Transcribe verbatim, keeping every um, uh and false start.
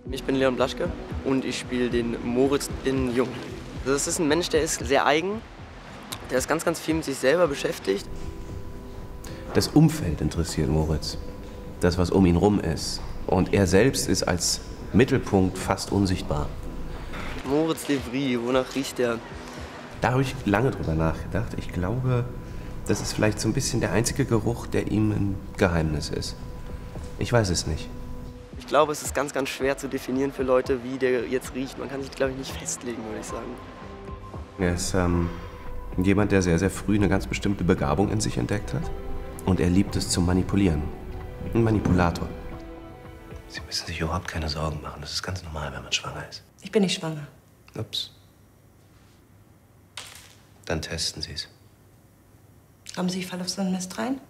Ich bin Leon Blaschke und ich spiele den Moritz in Jung. Das ist ein Mensch, der ist sehr eigen, der ist ganz, ganz viel mit sich selber beschäftigt. Das Umfeld interessiert Moritz, das, was um ihn rum ist. Und er selbst ist als Mittelpunkt fast unsichtbar. Moritz Lévry, wonach riecht er? Da habe ich lange drüber nachgedacht. Ich glaube, das ist vielleicht so ein bisschen der einzige Geruch, der ihm ein Geheimnis ist. Ich weiß es nicht. Ich glaube, es ist ganz, ganz schwer zu definieren für Leute, wie der jetzt riecht. Man kann sich, glaube ich, nicht festlegen, würde ich sagen. Er ist ähm, jemand, der sehr, sehr früh eine ganz bestimmte Begabung in sich entdeckt hat. Und er liebt es zu manipulieren. Ein Manipulator. Sie müssen sich überhaupt keine Sorgen machen. Das ist ganz normal, wenn man schwanger ist. Ich bin nicht schwanger. Ups. Dann testen Sie es. Haben Sie Fall auf so einen Mist rein?